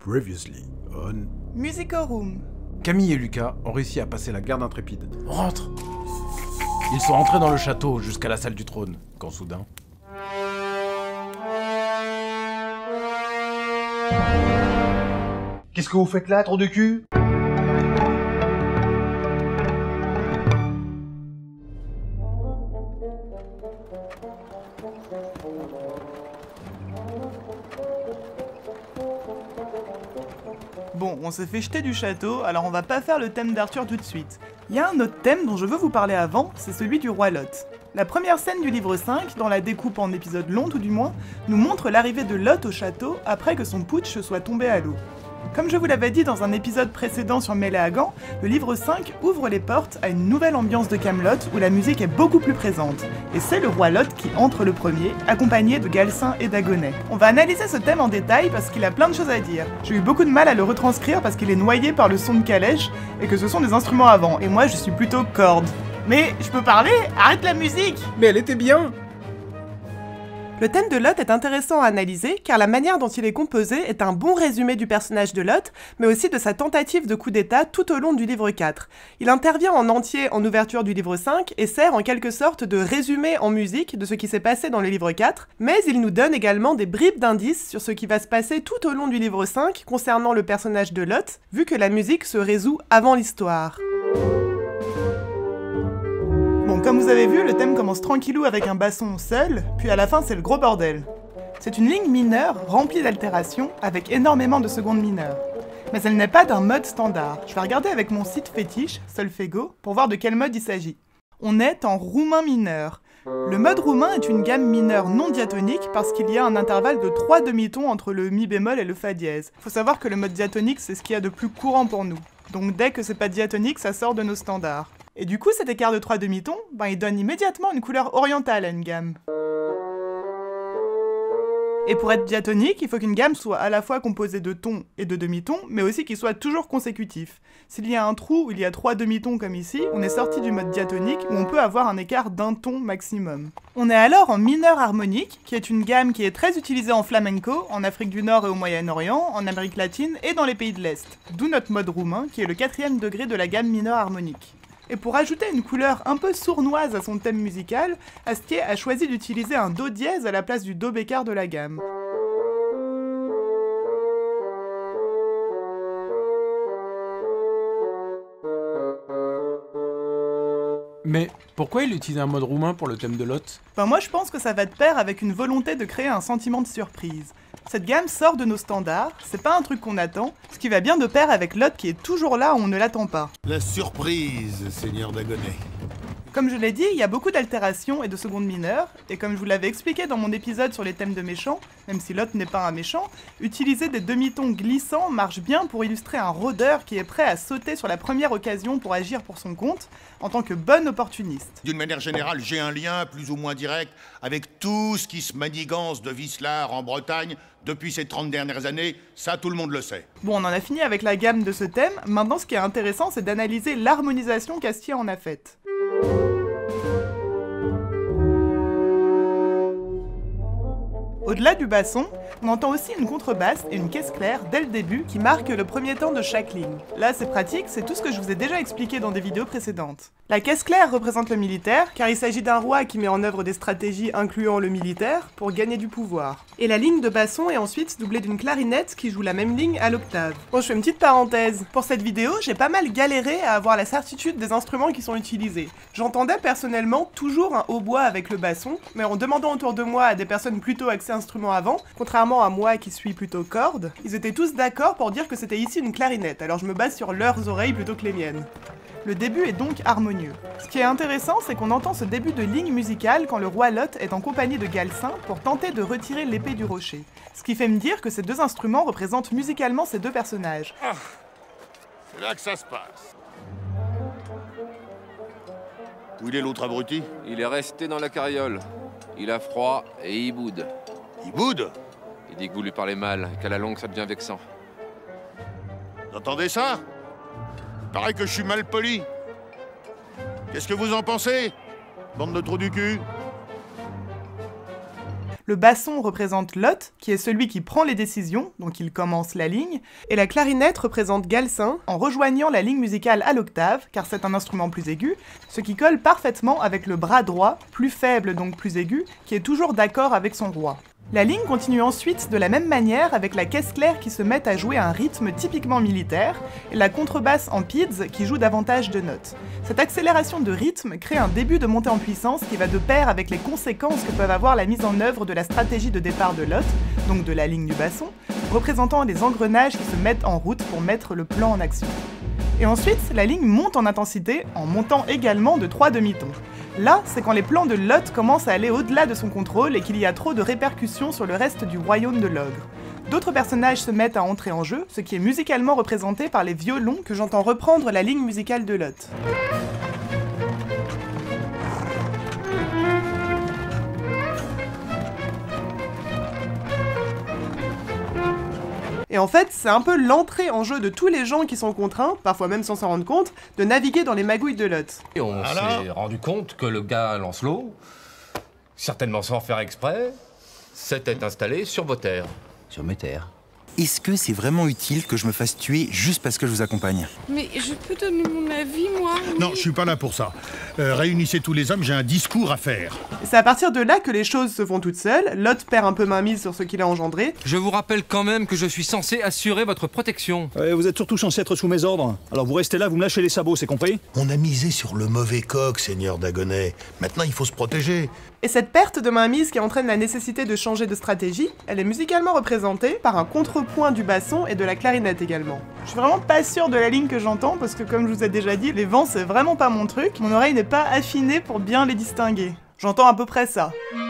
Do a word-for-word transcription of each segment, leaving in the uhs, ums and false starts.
Previously on... Musical Room. Camille et Lucas ont réussi à passer la garde intrépide. On rentre. Ils sont entrés dans le château jusqu'à la salle du trône, quand soudain... Qu'est-ce que vous faites là, trou de cul? Bon, on s'est fait jeter du château, alors on va pas faire le thème d'Arthur tout de suite. Il y a un autre thème dont je veux vous parler avant, c'est celui du roi Lot. La première scène du livre cinq, dans la découpe en épisodes longs tout du moins, nous montre l'arrivée de Lot au château après que son putsch soit tombé à l'eau. Comme je vous l'avais dit dans un épisode précédent sur Méléagan, le livre cinq ouvre les portes à une nouvelle ambiance de Camelot où la musique est beaucoup plus présente. Et c'est le roi Lot qui entre le premier, accompagné de Galcin et d'Agonet. On va analyser ce thème en détail parce qu'il a plein de choses à dire. J'ai eu beaucoup de mal à le retranscrire parce qu'il est noyé par le son de calèche et que ce sont des instruments avant, et moi je suis plutôt corde. Mais je peux parler? Arrête la musique! Mais elle était bien! Le thème de Lot est intéressant à analyser car la manière dont il est composé est un bon résumé du personnage de Lot, mais aussi de sa tentative de coup d'état tout au long du livre quatre. Il intervient en entier en ouverture du livre cinq et sert en quelque sorte de résumé en musique de ce qui s'est passé dans le livre quatre, mais il nous donne également des bribes d'indices sur ce qui va se passer tout au long du livre cinq concernant le personnage de Lot, vu que la musique se résout avant l'histoire. Bon, comme vous avez vu, le thème commence tranquillou avec un basson seul, puis à la fin c'est le gros bordel. C'est une ligne mineure remplie d'altérations, avec énormément de secondes mineures. Mais elle n'est pas d'un mode standard. Je vais regarder avec mon site fétiche, Solfego, pour voir de quel mode il s'agit. On est en roumain mineur. Le mode roumain est une gamme mineure non diatonique parce qu'il y a un intervalle de trois demi-tons entre le mi bémol et le fa dièse. Faut savoir que le mode diatonique c'est ce qu'il y a de plus courant pour nous. Donc dès que c'est pas diatonique, ça sort de nos standards. Et du coup, cet écart de trois demi-tons, ben, il donne immédiatement une couleur orientale à une gamme. Et pour être diatonique, il faut qu'une gamme soit à la fois composée de tons et de demi-tons, mais aussi qu'il soit toujours consécutif. S'il y a un trou où il y a trois demi-tons comme ici, on est sorti du mode diatonique où on peut avoir un écart d'un ton maximum. On est alors en mineur harmonique, qui est une gamme qui est très utilisée en flamenco, en Afrique du Nord et au Moyen-Orient, en Amérique latine et dans les pays de l'Est. D'où notre mode roumain, qui est le quatrième degré de la gamme mineur harmonique. Et pour ajouter une couleur un peu sournoise à son thème musical, Astier a choisi d'utiliser un do dièse à la place du do bécard de la gamme. Mais pourquoi il utilise un mode roumain pour le thème de Lot? Ben moi je pense que ça va de pair avec une volonté de créer un sentiment de surprise. Cette gamme sort de nos standards, c'est pas un truc qu'on attend, ce qui va bien de pair avec Lot qui est toujours là où on ne l'attend pas. La surprise, Seigneur d'Agonet. Comme je l'ai dit, il y a beaucoup d'altérations et de secondes mineures, et comme je vous l'avais expliqué dans mon épisode sur les thèmes de méchants, même si Lot n'est pas un méchant, utiliser des demi-tons glissants marche bien pour illustrer un rôdeur qui est prêt à sauter sur la première occasion pour agir pour son compte, en tant que bon opportuniste. D'une manière générale, j'ai un lien plus ou moins direct avec tout ce qui se manigance de Wislar en Bretagne depuis ces trente dernières années, ça tout le monde le sait. Bon, on en a fini avec la gamme de ce thème, maintenant ce qui est intéressant c'est d'analyser l'harmonisation qu'Astier en a faite. Au-delà du basson, on entend aussi une contrebasse et une caisse claire dès le début qui marquent le premier temps de chaque ligne. Là c'est pratique, c'est tout ce que je vous ai déjà expliqué dans des vidéos précédentes. La caisse claire représente le militaire, car il s'agit d'un roi qui met en œuvre des stratégies incluant le militaire pour gagner du pouvoir. Et la ligne de basson est ensuite doublée d'une clarinette qui joue la même ligne à l'octave. Bon, je fais une petite parenthèse. Pour cette vidéo, j'ai pas mal galéré à avoir la certitude des instruments qui sont utilisés. J'entendais personnellement toujours un hautbois avec le basson, mais en demandant autour de moi à des personnes plutôt axées instruments avant, contrairement à moi qui suis plutôt corde, ils étaient tous d'accord pour dire que c'était ici une clarinette, alors je me base sur leurs oreilles plutôt que les miennes. Le début est donc harmonieux. Ce qui est intéressant, c'est qu'on entend ce début de ligne musicale quand le roi Lot est en compagnie de Galcin pour tenter de retirer l'épée du rocher. Ce qui fait me dire que ces deux instruments représentent musicalement ces deux personnages. Ah, c'est là que ça se passe. Où il est l'autre abruti? Il est resté dans la carriole. Il a froid et il boude. Il boude? Il dit que vous lui parlez mal, qu'à la longue ça devient vexant. Vous entendez ça? Pareil que je suis mal poli. Qu'est-ce que vous en pensez, bande de trous du cul? Le basson représente Lot, qui est celui qui prend les décisions, donc il commence la ligne, et la clarinette représente Galcin, en rejoignant la ligne musicale à l'octave, car c'est un instrument plus aigu, ce qui colle parfaitement avec le bras droit, plus faible donc plus aigu, qui est toujours d'accord avec son roi. La ligne continue ensuite de la même manière avec la caisse claire qui se met à jouer un rythme typiquement militaire, et la contrebasse en pids qui joue davantage de notes. Cette accélération de rythme crée un début de montée en puissance qui va de pair avec les conséquences que peuvent avoir la mise en œuvre de la stratégie de départ de Lot, donc de la ligne du basson, représentant les engrenages qui se mettent en route pour mettre le plan en action. Et ensuite, la ligne monte en intensité, en montant également de trois demi-tons. Là, c'est quand les plans de Lot commencent à aller au-delà de son contrôle et qu'il y a trop de répercussions sur le reste du royaume de l'ogre. D'autres personnages se mettent à entrer en jeu, ce qui est musicalement représenté par les violons que j'entends reprendre la ligne musicale de Lot. Et en fait, c'est un peu l'entrée en jeu de tous les gens qui sont contraints, parfois même sans s'en rendre compte, de naviguer dans les magouilles de Lot. Et on Alors s'est rendu compte que le gars Lancelot, certainement sans faire exprès, s'était installé sur vos terres. Sur mes terres. Est-ce que c'est vraiment utile que je me fasse tuer juste parce que je vous accompagne? Mais je peux donner mon avis, moi? Oui. Non, je suis pas là pour ça. Euh, réunissez tous les hommes, j'ai un discours à faire. Et c'est à partir de là que les choses se font toutes seules, Lot perd un peu mainmise sur ce qu'il a engendré. Je vous rappelle quand même que je suis censé assurer votre protection. Ouais, vous êtes surtout censé être sous mes ordres. Alors vous restez là, vous me lâchez les sabots, c'est compris? On a misé sur le mauvais coq, seigneur Dagonet. Maintenant, il faut se protéger. Et cette perte de mainmise qui entraîne la nécessité de changer de stratégie, elle est musicalement représentée par un contrepoint du basson et de la clarinette également. Je suis vraiment pas sûre de la ligne que j'entends parce que comme je vous ai déjà dit, les vents c'est vraiment pas mon truc, mon oreille n'est pas affinée pour bien les distinguer. J'entends à peu près ça.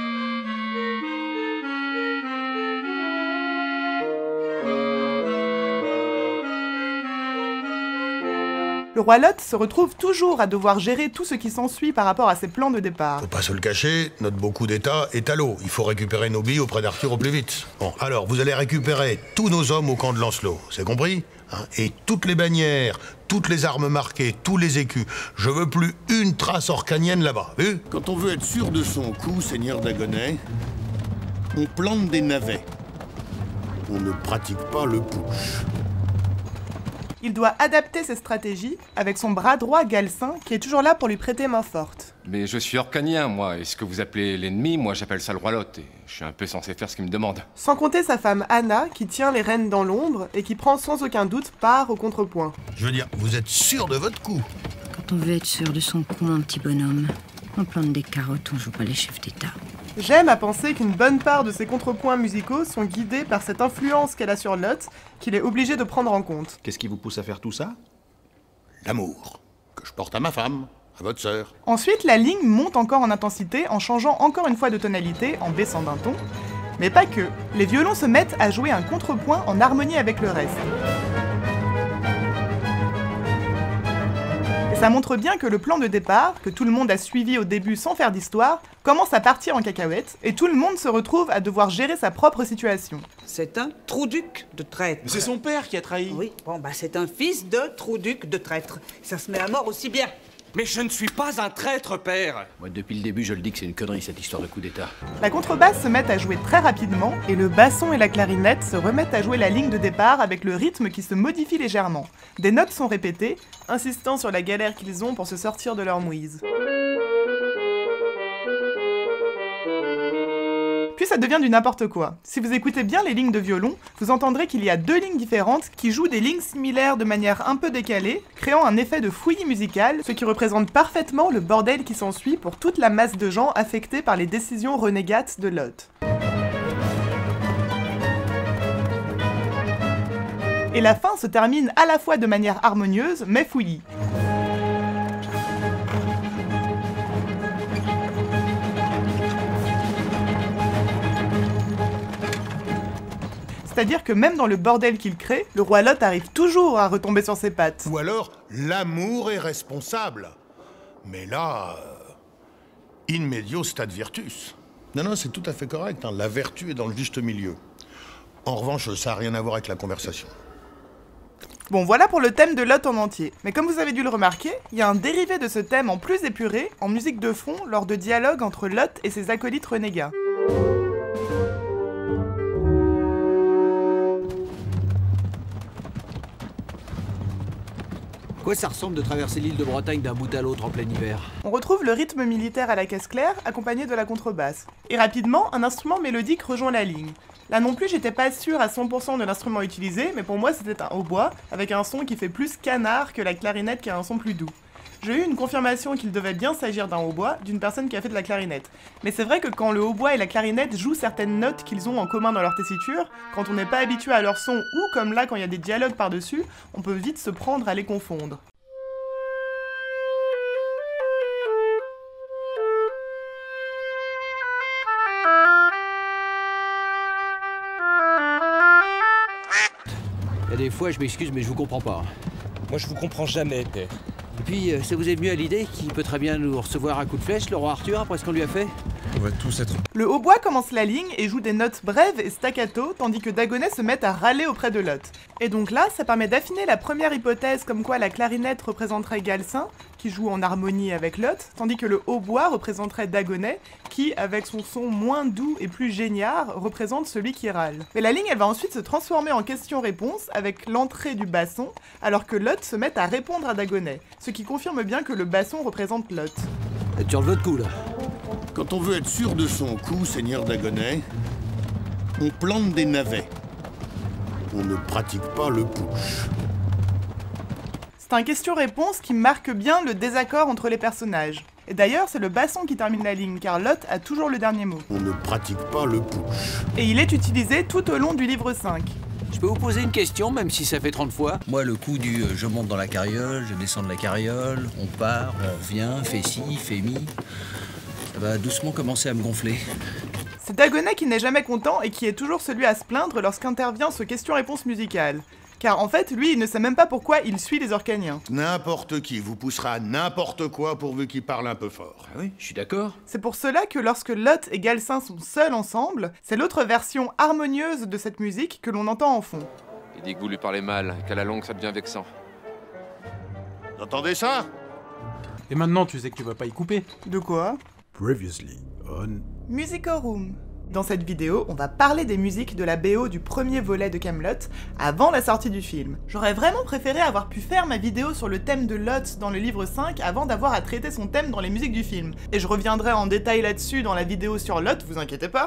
Le roi Lot se retrouve toujours à devoir gérer tout ce qui s'ensuit par rapport à ses plans de départ. Faut pas se le cacher, notre beau coup d'état est à l'eau. Il faut récupérer nos billes auprès d'Arthur au plus vite. Bon, alors, vous allez récupérer tous nos hommes au camp de Lancelot, c'est compris? Hein? Et toutes les bannières, toutes les armes marquées, tous les écus. Je veux plus une trace orcanienne là-bas, vu? Quand on veut être sûr de son coup, seigneur Dagonet, on plante des navets. On ne pratique pas le push. Il doit adapter ses stratégies avec son bras droit Galcin qui est toujours là pour lui prêter main forte. Mais je suis orcanien, moi, et ce que vous appelez l'ennemi, moi j'appelle ça le roi Lot, et je suis un peu censé faire ce qu'il me demande. Sans compter sa femme Anna qui tient les rênes dans l'ombre et qui prend sans aucun doute part au contrepoint. Je veux dire, vous êtes sûr de votre coup? Quand on veut être sûr de son coup, mon petit bonhomme, on plante des carottes, on joue pas les chefs d'État. J'aime à penser qu'une bonne part de ses contrepoints musicaux sont guidés par cette influence qu'elle a sur Lot, qu'il est obligé de prendre en compte. Qu'est-ce qui vous pousse à faire tout ça? L'amour que je porte à ma femme, à votre sœur. Ensuite, la ligne monte encore en intensité en changeant encore une fois de tonalité, en baissant d'un ton. Mais pas que, les violons se mettent à jouer un contrepoint en harmonie avec le reste. Ça montre bien que le plan de départ, que tout le monde a suivi au début sans faire d'histoire, commence à partir en cacahuète, et tout le monde se retrouve à devoir gérer sa propre situation. C'est un trouduc de traître. C'est son père qui a trahi. Oui, bon bah c'est un fils de trouduc de traître. Ça se met à mort aussi bien. Mais je ne suis pas un traître, père. Moi, depuis le début, je le dis que c'est une connerie, cette histoire de coup d'état. La contrebasse se met à jouer très rapidement, et le basson et la clarinette se remettent à jouer la ligne de départ avec le rythme qui se modifie légèrement. Des notes sont répétées, insistant sur la galère qu'ils ont pour se sortir de leur mouise. Puis ça devient du n'importe quoi. Si vous écoutez bien les lignes de violon, vous entendrez qu'il y a deux lignes différentes qui jouent des lignes similaires de manière un peu décalée, créant un effet de fouillis musical, ce qui représente parfaitement le bordel qui s'ensuit pour toute la masse de gens affectés par les décisions renégates de Lot. Et la fin se termine à la fois de manière harmonieuse, mais fouillie. C'est-à-dire que même dans le bordel qu'il crée, le roi Lot arrive toujours à retomber sur ses pattes. Ou alors, l'amour est responsable. Mais là, euh, in medio stat virtus. Non, non, c'est tout à fait correct, hein. La vertu est dans le juste milieu. En revanche, ça n'a rien à voir avec la conversation. Bon, voilà pour le thème de Lot en entier. Mais comme vous avez dû le remarquer, il y a un dérivé de ce thème en plus épuré, en musique de fond, lors de dialogues entre Lot et ses acolytes renégats. Quoi ça ressemble de traverser l'île de Bretagne d'un bout à l'autre en plein hiver? On retrouve le rythme militaire à la caisse claire, accompagné de la contrebasse. Et rapidement, un instrument mélodique rejoint la ligne. Là non plus, j'étais pas sûre à cent pour cent de l'instrument utilisé, mais pour moi c'était un hautbois, avec un son qui fait plus canard que la clarinette qui a un son plus doux. J'ai eu une confirmation qu'il devait bien s'agir d'un hautbois, d'une personne qui a fait de la clarinette. Mais c'est vrai que quand le hautbois et la clarinette jouent certaines notes qu'ils ont en commun dans leur tessiture, quand on n'est pas habitué à leur son ou comme là quand il y a des dialogues par-dessus, on peut vite se prendre à les confondre. Il y a des fois, je m'excuse, mais je vous comprends pas. Moi, je vous comprends jamais, père. Et puis, euh, ça vous est venu à l'idée qu'il peut très bien nous recevoir à coup de flèche, le roi Arthur, après ce qu'on lui a fait? On va tous être... Le hautbois commence la ligne et joue des notes brèves et staccato, tandis que Dagonet se met à râler auprès de Lot. Et donc là, ça permet d'affiner la première hypothèse comme quoi la clarinette représenterait Galcin, qui joue en harmonie avec Lot, tandis que le hautbois représenterait Dagonet, qui, avec son son moins doux et plus géniard, représente celui qui râle. Mais la ligne, elle va ensuite se transformer en question-réponse avec l'entrée du basson, alors que Lot se met à répondre à Dagonet, ce qui confirme bien que le basson représente Lot. Et tu enleves votre coup, là. Quand on veut être sûr de son coup, seigneur Dagonet, on plante des navets. On ne pratique pas le push. C'est un question-réponse qui marque bien le désaccord entre les personnages. Et d'ailleurs, c'est le basson qui termine la ligne, car Lot a toujours le dernier mot. On ne pratique pas le push. Et il est utilisé tout au long du livre cinq. Je peux vous poser une question, même si ça fait trente fois? Moi, le coup du euh, je monte dans la carriole, je descends de la carriole, on part, on revient, fait ci, fait mi, ça va doucement commencer à me gonfler. C'est Dagonet qui n'est jamais content et qui est toujours celui à se plaindre lorsqu'intervient ce question-réponse musical. Car en fait, lui, il ne sait même pas pourquoi il suit les Orcaniens. N'importe qui vous poussera à n'importe quoi pourvu qu'il parle un peu fort. Ah oui, je suis d'accord. C'est pour cela que lorsque Lot et Galcin sont seuls ensemble, c'est l'autre version harmonieuse de cette musique que l'on entend en fond. Il dit que vous lui parlez mal, qu'à la longue ça devient vexant. Vous entendez ça? Et maintenant, tu sais que tu vas pas y couper. De quoi? Previously on... Musical Room. Dans cette vidéo, on va parler des musiques de la B O du premier volet de Kaamelott, avant la sortie du film. J'aurais vraiment préféré avoir pu faire ma vidéo sur le thème de Lot dans le livre cinq avant d'avoir à traiter son thème dans les musiques du film. Et je reviendrai en détail là-dessus dans la vidéo sur Lot, vous inquiétez pas.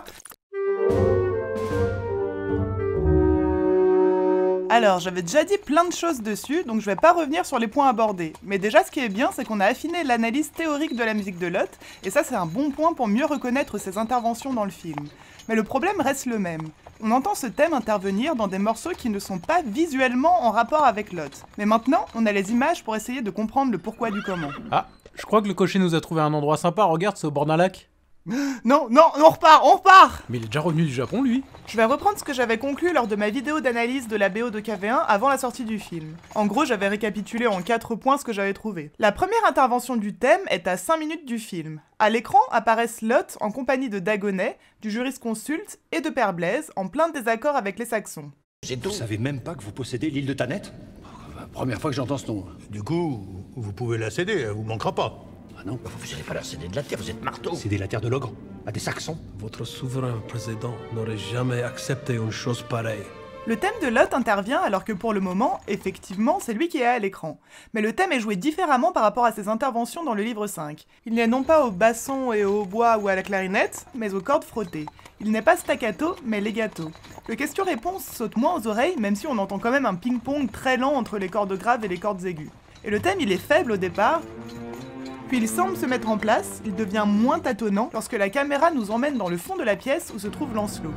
Alors, j'avais déjà dit plein de choses dessus, donc je vais pas revenir sur les points abordés. Mais déjà, ce qui est bien, c'est qu'on a affiné l'analyse théorique de la musique de Lot, et ça c'est un bon point pour mieux reconnaître ses interventions dans le film. Mais le problème reste le même. On entend ce thème intervenir dans des morceaux qui ne sont pas visuellement en rapport avec Lot. Mais maintenant, on a les images pour essayer de comprendre le pourquoi du comment. Ah, je crois que le cocher nous a trouvé un endroit sympa, regarde, c'est au bord d'un lac. Non, non, on repart, on repart! Mais il est déjà revenu du Japon, lui. Je vais reprendre ce que j'avais conclu lors de ma vidéo d'analyse de la B O de K V un avant la sortie du film. En gros, j'avais récapitulé en quatre points ce que j'avais trouvé. La première intervention du thème est à cinq minutes du film. À l'écran apparaissent Lot en compagnie de Dagonet, du jurisconsulte et de Père Blaise, en plein désaccord avec les Saxons. Vous savez même pas que vous possédez l'île de Thanet? Première fois que j'entends ce nom. Du coup, vous pouvez la céder, elle vous manquera pas. Ah non, vous n'allez pas leur céder de la terre, vous êtes marteau. Céder la terre de l'ogre à des Saxons. Votre souverain président n'aurait jamais accepté une chose pareille. Le thème de Lot intervient alors que pour le moment, effectivement, c'est lui qui est à l'écran. Mais le thème est joué différemment par rapport à ses interventions dans le livre cinq. Il n'est non pas au basson et au hautbois ou à la clarinette, mais aux cordes frottées. Il n'est pas staccato, mais legato. Le question-réponse saute moins aux oreilles, même si on entend quand même un ping-pong très lent entre les cordes graves et les cordes aiguës. Et le thème, il est faible au départ, puis il semble se mettre en place, il devient moins tâtonnant lorsque la caméra nous emmène dans le fond de la pièce où se trouve Lancelot.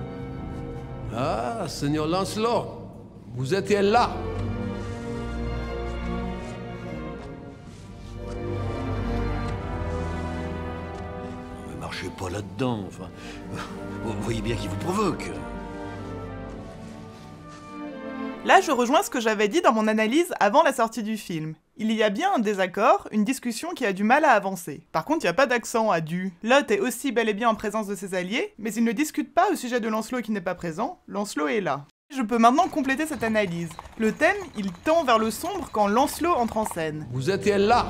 Ah, Seigneur Lancelot, vous étiez là. Ne marchez pas là-dedans, enfin... Vous voyez bien qu'il vous provoque. Là, je rejoins ce que j'avais dit dans mon analyse avant la sortie du film. Il y a bien un désaccord, une discussion qui a du mal à avancer. Par contre, il n'y a pas d'accent à du. Lot est aussi bel et bien en présence de ses alliés, mais ils ne discutent pas au sujet de Lancelot qui n'est pas présent, Lancelot est là. Je peux maintenant compléter cette analyse. Le thème, il tend vers le sombre quand Lancelot entre en scène. Vous étiez là.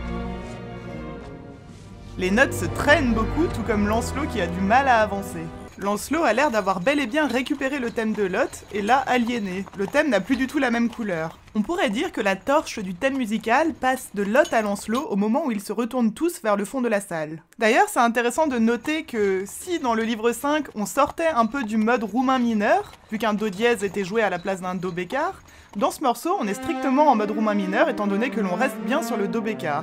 Les notes se traînent beaucoup, tout comme Lancelot qui a du mal à avancer. Lancelot a l'air d'avoir bel et bien récupéré le thème de Lot et l'a aliéné. Le thème n'a plus du tout la même couleur. On pourrait dire que la torche du thème musical passe de Lot à Lancelot au moment où ils se retournent tous vers le fond de la salle. D'ailleurs, c'est intéressant de noter que si dans le livre cinq, on sortait un peu du mode roumain mineur, vu qu'un do dièse était joué à la place d'un do bécard, dans ce morceau, on est strictement en mode roumain mineur étant donné que l'on reste bien sur le do bécard.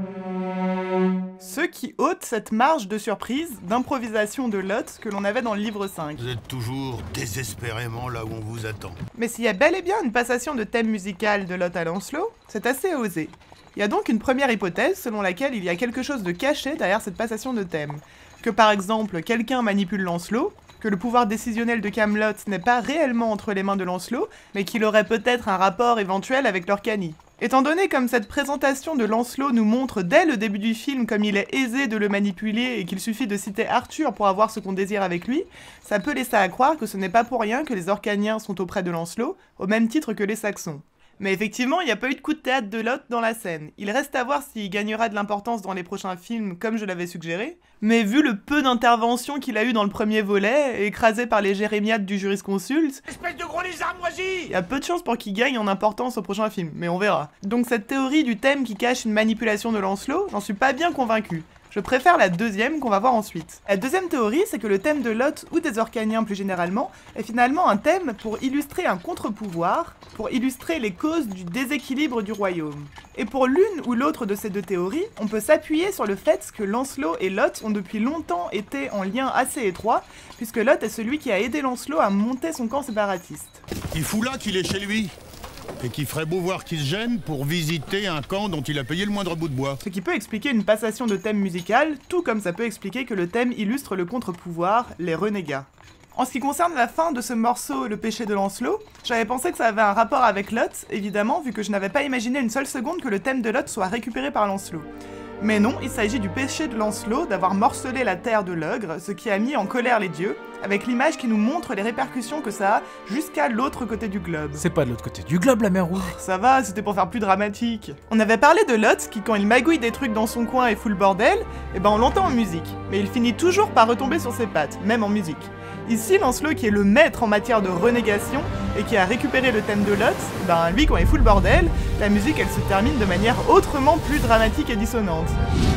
Ce qui ôte cette marge de surprise, d'improvisation de Lot que l'on avait dans le livre cinq. Vous êtes toujours désespérément là où on vous attend. Mais s'il y a bel et bien une passation de thème musical de Lot à Lancelot, c'est assez osé. Il y a donc une première hypothèse selon laquelle il y a quelque chose de caché derrière cette passation de thème. Que par exemple, quelqu'un manipule Lancelot, que le pouvoir décisionnel de Camelot n'est pas réellement entre les mains de Lancelot, mais qu'il aurait peut-être un rapport éventuel avec l'Orcanie. Étant donné comme cette présentation de Lancelot nous montre dès le début du film comme il est aisé de le manipuler et qu'il suffit de citer Arthur pour avoir ce qu'on désire avec lui, ça peut laisser à croire que ce n'est pas pour rien que les Orcaniens sont auprès de Lancelot, au même titre que les Saxons. Mais effectivement, il n'y a pas eu de coup de théâtre de Lot dans la scène. Il reste à voir s'il gagnera de l'importance dans les prochains films, comme je l'avais suggéré. Mais vu le peu d'intervention qu'il a eu dans le premier volet, écrasé par les jérémiades du jurisconsulte, espèce de gros lézard moisi, il y a peu de chances pour qu'il gagne en importance au prochain film, mais on verra. Donc cette théorie du thème qui cache une manipulation de Lancelot, j'en suis pas bien convaincu. Je préfère la deuxième qu'on va voir ensuite. La deuxième théorie, c'est que le thème de Lot, ou des Orcaniens plus généralement, est finalement un thème pour illustrer un contre-pouvoir, pour illustrer les causes du déséquilibre du royaume. Et pour l'une ou l'autre de ces deux théories, on peut s'appuyer sur le fait que Lancelot et Lot ont depuis longtemps été en lien assez étroit, puisque Lot est celui qui a aidé Lancelot à monter son camp séparatiste. Il fout là qu'il est chez lui. Et qu'il ferait beau voir qu'il se gêne pour visiter un camp dont il a payé le moindre bout de bois. Ce qui peut expliquer une passation de thème musical, tout comme ça peut expliquer que le thème illustre le contre-pouvoir, les renégats. En ce qui concerne la fin de ce morceau, le péché de Lancelot, j'avais pensé que ça avait un rapport avec Lot, évidemment, vu que je n'avais pas imaginé une seule seconde que le thème de Lot soit récupéré par Lancelot. Mais non, il s'agit du péché de Lancelot d'avoir morcelé la terre de l'ogre, ce qui a mis en colère les dieux, avec l'image qui nous montre les répercussions que ça a jusqu'à l'autre côté du globe. C'est pas de l'autre côté du globe, la mer Rouge. Oh, ça va, c'était pour faire plus dramatique. On avait parlé de Lot, qui quand il magouille des trucs dans son coin et fout le bordel, et ben on l'entend en musique, mais il finit toujours par retomber sur ses pattes, même en musique. Ici, Lancelot, qui est le maître en matière de renégation, et qui a récupéré le thème de Lot, ben lui, quand il fout le bordel, la musique, elle se termine de manière autrement plus dramatique et dissonante.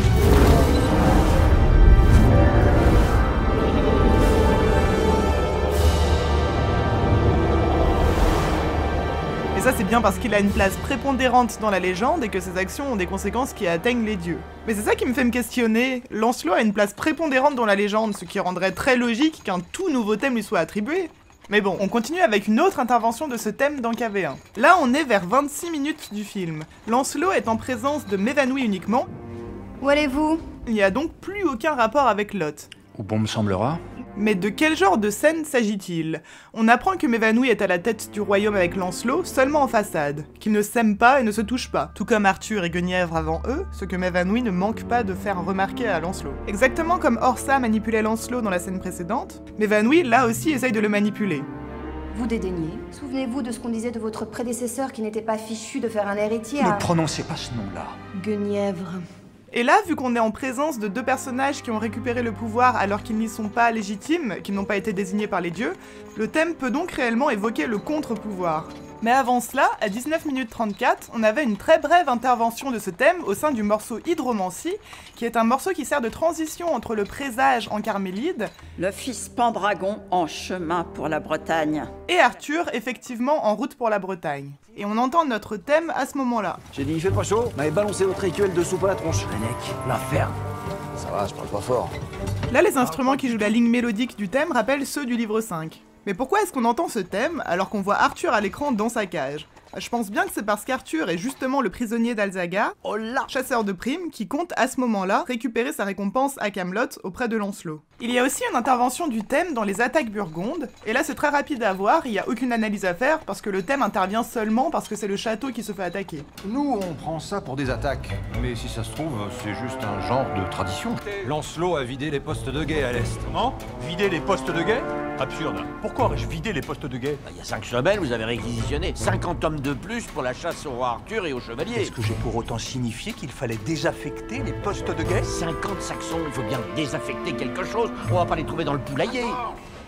Et ça, c'est bien parce qu'il a une place prépondérante dans la légende et que ses actions ont des conséquences qui atteignent les dieux. Mais c'est ça qui me fait me questionner. Lancelot a une place prépondérante dans la légende, ce qui rendrait très logique qu'un tout nouveau thème lui soit attribué. Mais bon, on continue avec une autre intervention de ce thème dans K V un. Là, on est vers vingt-six minutes du film. Lancelot est en présence de Mévanoui uniquement. Où allez-vous? Il n'y a donc plus aucun rapport avec Lot. Ou bon me semblera. Mais de quel genre de scène s'agit-il? On apprend que Mévanoui est à la tête du royaume avec Lancelot seulement en façade, qu'ils ne s'aiment pas et ne se touchent pas, tout comme Arthur et Guenièvre avant eux, ce que Mévanoui ne manque pas de faire remarquer à Lancelot. Exactement comme Orsa manipulait Lancelot dans la scène précédente, Mévanoui là aussi essaye de le manipuler. Vous dédaignez. Souvenez-vous de ce qu'on disait de votre prédécesseur qui n'était pas fichu de faire un héritier à... Ne prononcez pas ce nom-là. Guenièvre. Et là, vu qu'on est en présence de deux personnages qui ont récupéré le pouvoir alors qu'ils n'y sont pas légitimes, qu'ils n'ont pas été désignés par les dieux, le thème peut donc réellement évoquer le contre-pouvoir. Mais avant cela, à dix-neuf minutes trente-quatre, on avait une très brève intervention de ce thème au sein du morceau Hydromancie, qui est un morceau qui sert de transition entre le présage en Carmélide, le fils Pendragon en chemin pour la Bretagne, et Arthur effectivement en route pour la Bretagne. Et on entend notre thème à ce moment-là. J'ai dit, il fait pas chaud, m'avez balancé votre écuelle de soupe à la tronche. Renec, l'affaire. Ça va, je parle pas fort. Là, les instruments qui jouent la ligne mélodique du thème rappellent ceux du livre cinq. Mais pourquoi est-ce qu'on entend ce thème alors qu'on voit Arthur à l'écran dans sa cage? Je pense bien que c'est parce qu'Arthur est justement le prisonnier d'Alzaga, oh chasseur de primes, qui compte à ce moment-là récupérer sa récompense à Camelot auprès de Lancelot. Il y a aussi une intervention du thème dans les attaques burgondes, et là c'est très rapide à voir, il n'y a aucune analyse à faire parce que le thème intervient seulement parce que c'est le château qui se fait attaquer. Nous on prend ça pour des attaques, mais si ça se trouve c'est juste un genre de tradition. Lancelot a vidé les postes de guet à l'est. Comment? Vider les postes de guet? Absurde. Pourquoi aurais-je vidé les postes de guet? Il y a cinq semaines, vous avez réquisitionné cinquante hommes de plus pour la chasse au roi Arthur et aux chevaliers. Est-ce que j'ai pour autant signifié qu'il fallait désaffecter les postes de guet? cinquante Saxons, il faut bien désaffecter quelque chose. On va pas les trouver dans le poulailler.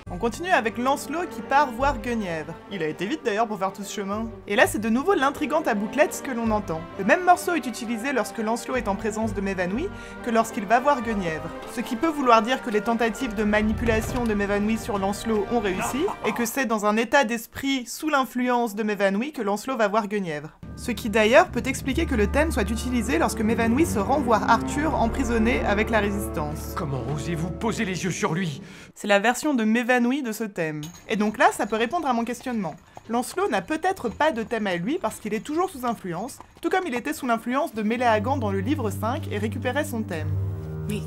On continue avec Lancelot qui part voir Guenièvre. Il a été vite d'ailleurs pour faire tout ce chemin. Et là c'est de nouveau l'intrigante à bouclettes que l'on entend. Le même morceau est utilisé lorsque Lancelot est en présence de Mévanouis que lorsqu'il va voir Guenièvre. Ce qui peut vouloir dire que les tentatives de manipulation de Mévanouis sur Lancelot ont réussi, et que c'est dans un état d'esprit sous l'influence de Mévanouis que Lancelot va voir Guenièvre. Ce qui d'ailleurs peut expliquer que le thème soit utilisé lorsque Mévanouis se rend voir Arthur emprisonné avec la Résistance. Comment osez-vous poser les yeux sur lui? C'est la version de Mévanouis de ce thème. Et donc là, ça peut répondre à mon questionnement. Lancelot n'a peut-être pas de thème à lui parce qu'il est toujours sous influence, tout comme il était sous l'influence de Méléagant dans le livre cinq et récupérait son thème. Mais...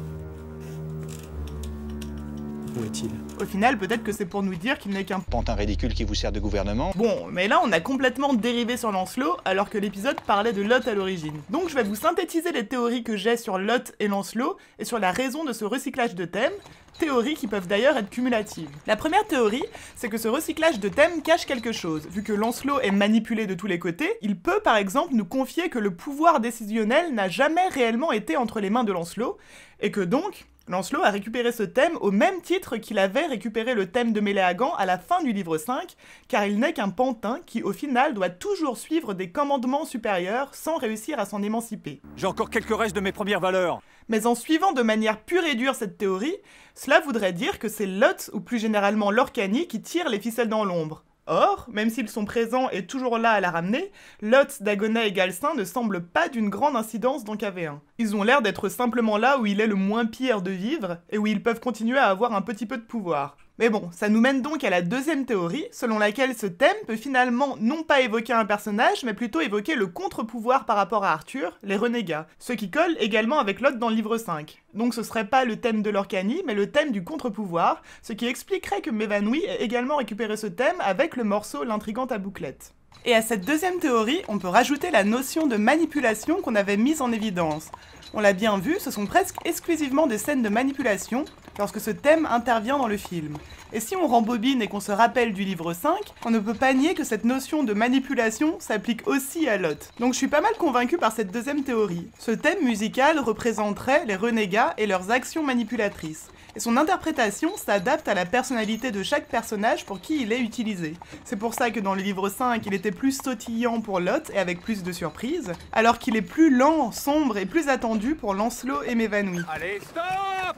Où est-il? Au final, peut-être que c'est pour nous dire qu'il n'est qu'un pantin ridicule qui vous sert de gouvernement. Bon, mais là on a complètement dérivé sur Lancelot alors que l'épisode parlait de Lot à l'origine. Donc je vais vous synthétiser les théories que j'ai sur Lot et Lancelot et sur la raison de ce recyclage de thèmes, théories qui peuvent d'ailleurs être cumulatives. La première théorie, c'est que ce recyclage de thèmes cache quelque chose. Vu que Lancelot est manipulé de tous les côtés, il peut par exemple nous confier que le pouvoir décisionnel n'a jamais réellement été entre les mains de Lancelot, et que donc... Lancelot a récupéré ce thème au même titre qu'il avait récupéré le thème de Méléagant à la fin du livre cinq, car il n'est qu'un pantin qui, au final, doit toujours suivre des commandements supérieurs sans réussir à s'en émanciper. J'ai encore quelques restes de mes premières valeurs. Mais en suivant de manière pure et dure cette théorie, cela voudrait dire que c'est Lot, ou plus généralement Lorcani, qui tire les ficelles dans l'ombre. Or, même s'ils sont présents et toujours là à la ramener, Lot, Dagonet et Galcin ne semblent pas d'une grande incidence dans K V un. Ils ont l'air d'être simplement là où il est le moins pire de vivre, et où ils peuvent continuer à avoir un petit peu de pouvoir. Mais bon, ça nous mène donc à la deuxième théorie, selon laquelle ce thème peut finalement non pas évoquer un personnage, mais plutôt évoquer le contre-pouvoir par rapport à Arthur, les renégats, ce qui colle également avec Lot dans le livre cinq. Donc ce serait pas le thème de Lorcani, mais le thème du contre-pouvoir, ce qui expliquerait que Mévanouis ait également récupéré ce thème avec le morceau L'intrigante à bouclettes. Et à cette deuxième théorie, on peut rajouter la notion de manipulation qu'on avait mise en évidence. On l'a bien vu, ce sont presque exclusivement des scènes de manipulation lorsque ce thème intervient dans le film. Et si on rembobine et qu'on se rappelle du livre cinq, on ne peut pas nier que cette notion de manipulation s'applique aussi à Lot. Donc je suis pas mal convaincu par cette deuxième théorie. Ce thème musical représenterait les renégats et leurs actions manipulatrices. Et son interprétation s'adapte à la personnalité de chaque personnage pour qui il est utilisé. C'est pour ça que dans le livre cinq, il était plus sautillant pour Lot et avec plus de surprises, alors qu'il est plus lent, sombre et plus attendu pour Lancelot et Mévanouis. Allez, stop!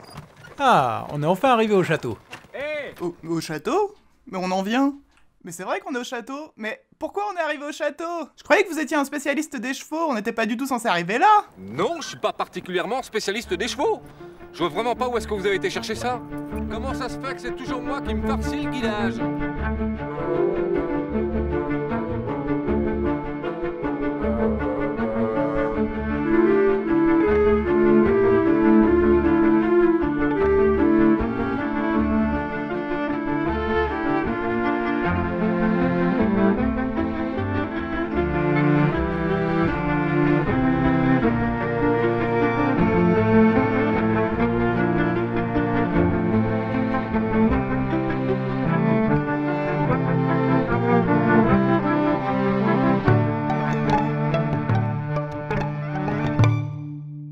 Ah, on est enfin arrivé au château. Hey au, au château? Mais on en vient. Mais c'est vrai qu'on est au château, mais pourquoi on est arrivé au château? Je croyais que vous étiez un spécialiste des chevaux, on n'était pas du tout censé arriver là. Non, je suis pas particulièrement spécialiste des chevaux. Je vois vraiment pas où est-ce que vous avez été chercher ça. Comment ça se fait que c'est toujours moi qui me farcis le guidage?